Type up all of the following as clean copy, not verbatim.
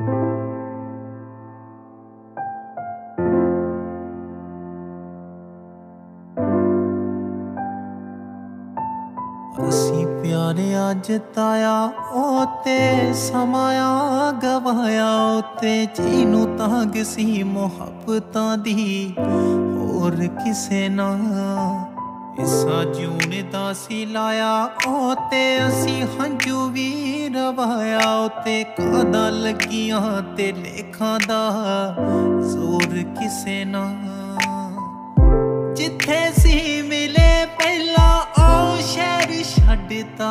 असी प्यारे अज ताया ओते समाया गवाया ओते जीनू तांग सी मुहब्बतां दी होर किसे ना इसा जूने दा सी लाया ओते असी हंजू भी रवाया ओते कादा लगियां ते लेखां दा जोर किसे ना जिथे सी मिले पहला ओ शहर छड्डता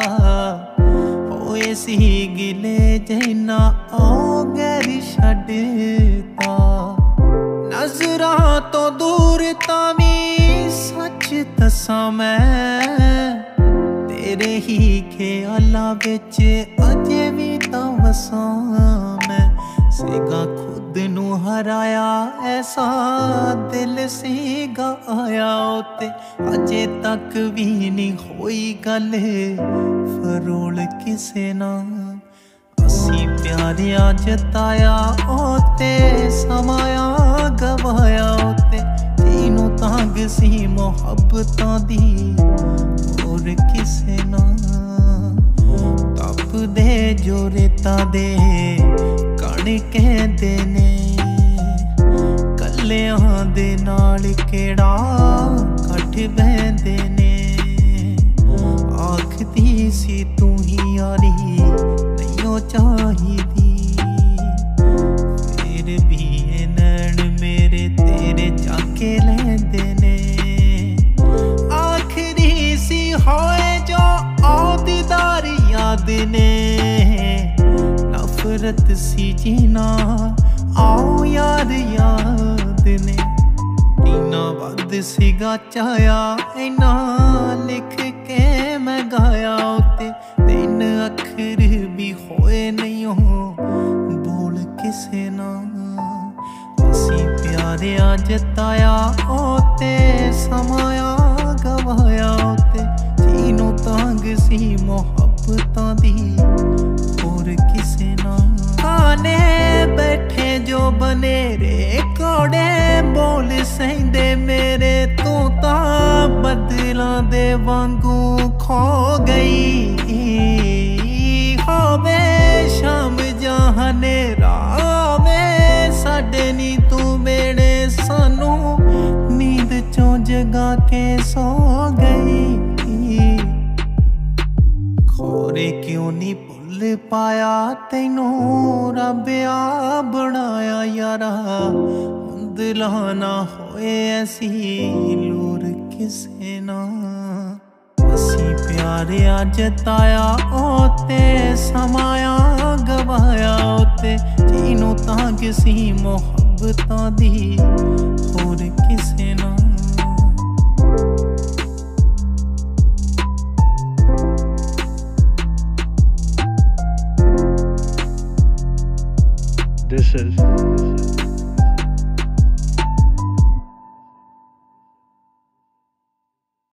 होए सी गिले जैना ओ गैर छड्डता नजरां तो दूर तावी सच दसां मैं तेरे ही ख्यालां विच अजे भी तां वसां मैं सीगा खुद नू हराया ऐसा दिल सीगा आया ओते अजे तक भी नहीं होई गल फरोल किसे ना असी प्यारिया जताया ओते समाया गवाया ओते तीनों तांग सी मुहब्बतां दी होर किसे ना तप दे जो रेता दे कहते ने कलियां दे नाल केड़ा कट बहंदे ने आखदी सी तू ही यारी नहीं चाहिदी फिर भी ये नैन मेरे तेरे जाके लैंदे ने आखरी सी होए जो औदीदार याद ने नफरत सी जीना आओ यार याद ने टीना बद सीगा चाया इना लिख के मैं गाया उते तीन अखर भी होए नहीं हो बोल किसे ना असी प्यारे जताया ओते समाया गवाया ओते तीनों तांग सी मुहब्बतां दी होर किसे ना खाने बैठे जो बनेरे कौड़े बोल सेंदे मेरे तू तां बदलां दे वांगू खो गई होवे शाम जहां नेरा होवे साडे नी तू मेरे सानू नींद चों जगा के सो गई खोरे क्यों नी भुल पाया तैनू रब आ बनाया यारा दिलां ना होए ऐसी लोर किसे ना असी प्यारे जताया ओते समाया गवाया ओते तीनों तांग सी मुहब्बतां दी होर किसे ना This is